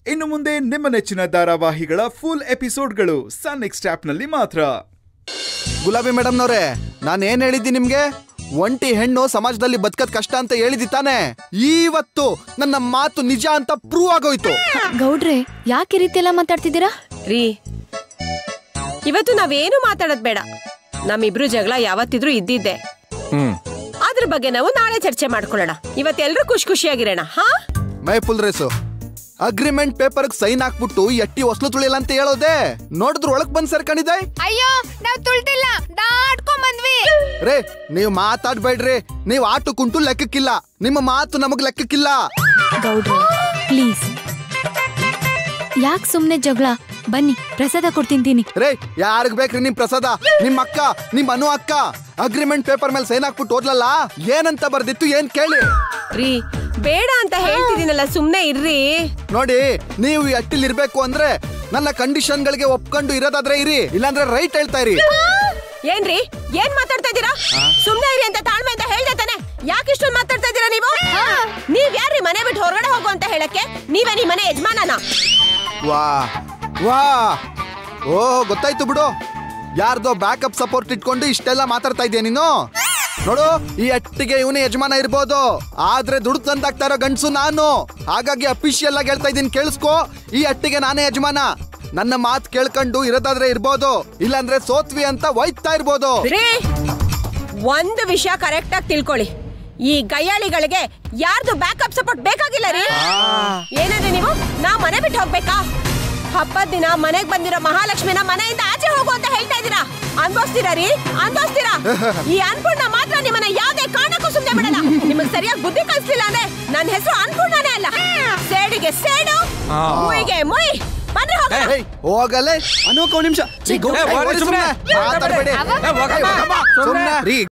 ಇನ್ನು ಮುಂದೆ ನಿಮ್ಮ ನೆಚ್ಚಿನ ಧಾರಾವಾಹಿಗಳ ಫುಲ್ ಎಪಿಸೋಡ್ಗಳು ಸನ್ ನೆಕ್ಸ್ಟ್ ಆಪ್ನಲ್ಲಿ ಮಾತ್ರ. ಗುಲಾಬಿ ಮೇಡಮ್ನವ್ರೆ, ನಾನು ಏನ್ ಹೇಳಿದ್ದೀನಿ ನಿಮ್ಗೆ? ಒಂಟಿ ಹೆಣ್ಣು ಸಮಾಜದಲ್ಲಿ ಬದುಕದ್ ಕಷ್ಟ ಅಂತ ಹೇಳಿದಿ ತಾನೆ. ಇವತ್ತು ನನ್ನ ಮಾತು ನಿಜ ಅಂತ ಪ್ರೂವ್ ಆಗೋಯ್ತು. ಗೌಡ್ರೆ, ಯಾಕೆ ಈ ರೀತಿ ಎಲ್ಲ ಮಾತಾಡ್ತಿದ್ದೀರಾ? ರೀ, ಇವತ್ತು ನಾವೇನು ಮಾತಾಡೋದ್ ಬೇಡ. ನಮ್ಮಿಬ್ರು ಜಗಳ ಯಾವತ್ತಿದ್ರು ಇದ್ದಿದ್ದೆ. ಅದ್ರ ಬಗ್ಗೆ ನಾವು ನಾಳೆ ಚರ್ಚೆ ಮಾಡ್ಕೊಳ್ಳೋಣ. ಇವತ್ತೆಲ್ರೂ ಖುಷಿಯಾಗಿರೋಣ. ಹಾ, ಮೈಫುಲ್ ರೇಸು ಅಗ್ರಿಮೆಂಟ್ ಪೇಪರ್ ಸೈನ್ ಹಾಕ್ಬಿಟ್ಟು ಎಟ್ಟಿ ಹೊಸ್ಲು ತುಳಿಯಲ್ಲ ಅಂತ ಹೇಳೋದೆ. ನೋಡಿದ್ರು ಒಳಗ್ ಬಂದ್ ಸೇರ್ಕೊಂಡಿದೆ. ಅಯ್ಯೋ, ನಾವ್ ತುಳ್ತಿಲ್ಲ, ದಾಟ್ಕೊಂಡ್ ಬಂದ್ವಿ. ರೇ, ನೀವ್ ಮಾತಾಡ್ಬೇಡ್ರಿ. ನೀವ್ ಆಟು ಕುಂಟು ಲೆಕ್ಕಕ್ಕಿಲ್ಲ. ನಿಮ್ಮ ಮಾತು ನಮಗ್ ಲೆಕ್ಕಕ್ಕಿಲ್ಲ. ಗೌಡ್ರೆ, ಪ್ಲೀಸ್ ಯಾಕೆ ಸುಮ್ನೆ ಜಗಳ? ಬನ್ನಿ, ಪ್ರಸಾದ ಕೊಡ್ತಿಂತೀನಿ. ರೇ, ಯಾರಿಗ್ ಬೇಕ್ರಿ ನಿಮ್ ಪ್ರಸಾದ? ನಿಮ್ ಅಕ್ಕ, ನಿಮ್ ಅನು ಅಕ್ಕ ಅಗ್ರಿಮೆಂಟ್ ಪೇಪರ್ ಮೇಲೆ ಸೈನ್ ಹಾಕ್ಬಿಟ್ಟು ಹೋದ್ಲಲ್ಲ, ಏನಂತ ಬರ್ದಿತ್ತು ಏನ್ ಕೇಳಿ? ರೀ, ಬೇಡ ಅಂತ ಹೇಳ್ತಿದ್ದೀನಲ್ಲ, ಸುಮ್ನೆ ಇರ್ರಿ. ನೋಡಿ, ನೀವು ಈ ಅಟ್ಟಿಲ್ ಇರ್ಬೇಕು ಅಂದ್ರೆ ನನ್ನ ಕಂಡೀಷನ್ ಗಳಿಗೆ ಒಪ್ಕೊಂಡು ಇರೋದಾದ್ರೆ ಇರಿ, ಇಲ್ಲಾಂದ್ರೆ ರೈಟ್ ಹೇಳ್ತಾ ಇರಿ. ಏನ್ರಿ, ಏನ್ ಮಾತಾಡ್ತಾ ಇದ್ದೀರಾ? ಸುಮ್ನೆ ಇರಿ ಅಂತ ತಾಳ್ಮೆ ಅಂತ ಹೇಳ್ದೆ ತಾನೆ. ಯಾಕೆ ಇಷ್ಟೊಂದು ಮಾತಾಡ್ತಾ ಇದ್ದೀರಾ ನೀವು? ನೀವ್ ಯಾರ್ರಿ ಮನೆ ಬಿಟ್ಟು ಹೊರಗಡೆ ಹೋಗು ಅಂತ ಹೇಳಕ್ಕೆ? ನೀವೇ ನಿಮ್ ಮನೆ ಯಜಮಾನನ? ವಾ ವಾ, ಓ ಗೊತ್ತಾಯ್ತು ಬಿಡು. ಯಾರ್ದೋ ಬ್ಯಾಕಪ್ ಸಪೋರ್ಟ್ ಇಟ್ಕೊಂಡು ಇಷ್ಟೆಲ್ಲ ಮಾತಾಡ್ತಾ ಇದೀಯ ನೀನು. ನೋಡು, ಈ ಅಟ್ಟಿಗೆ ಇವನೇ ಯಜಮಾನ ಇರ್ಬೋದು, ಆದ್ರೆ ದುಡ್ಡು ತಂದಾಗ್ತಾ ಇರೋ ಗಂಡ್ಸು ನಾನು. ಹಾಗಾಗಿ ಅಫಿಷಿಯಲ್ ಆಗಿ ಹೇಳ್ತಾ ಇದೀನಿ, ಕೇಳಿಸ್ಕೋ. ಈ ಅಟ್ಟಿಗೆ ನಾನೇ ಯಜಮಾನ. ನನ್ನ ಮಾತು ಕೇಳ್ಕೊಂಡು ಇರೋದಾದ್ರೆ ಇರ್ಬೋದು, ಇಲ್ಲಾಂದ್ರೆ ಸೋತ್ವಿ ಅಂತ ಒಯ್ತಾ ಇರ್ಬೋದು. ಒಂದು ವಿಷಯ ಕರೆಕ್ಟ್ ಆಗಿ ತಿಳ್ಕೊಳ್ಳಿ. ಈ ಗಯ್ಯಾಳಿಗಳಿಗೆ ಯಾರ್ದು ಬ್ಯಾಕಪ್ ಸಪೋರ್ಟ್ ಬೇಕಾಗಿಲ್ಲ ರೀ. ಏನಂದ್ರೆ ನೀವು ನಾವ್ ಮನೆ ಬಿಟ್ಟು ಹೋಗ್ಬೇಕಾ? ಹಬ್ಬದ ದಿನ ಮನೆಗ್ ಬಂದಿರೋ ಮಹಾಲಕ್ಷ್ಮಿನ ಮನೆಯಿಂದ ಆಚೆ ಹೋಗು ಅಂತ ಹೇಳ್ತಾ ಇದ್ದೀರಾ. ಅನ್ಭವಿಸ್ತೀರಾ ರೀ, ಅನ್ಭವಿಸ್ತೀರಾ? ಈ ಅನ್ಪೂರ್ಣ ಮಾತ್ರ ನಿಮ್ಮನ್ನ ಯಾವ್ದೇ ಕಾರಣಕ್ಕೂ ಸುಮ್ನೆ ಬಿಡಲ್ಲ. ನಿಮಗ್ ಸರಿಯಾಗಿ ಬುದ್ಧಿ ಕಲಿಸ್ಲಿಲ್ಲ ಅಂದ್ರೆ ನನ್ನ ಹೆಸರು ಅನ್ಪೂರ್ಣನೇ ಅಲ್ಲ. ಸೇಡಿಗೆ ಸೇಡು, ಮುಯಿಗೆ ಮುಯ್. ಬನ್ನಿ ಹೋಗಲೇ. ಅನೋಕ ಒಂದ್ ನಿಮಿಷ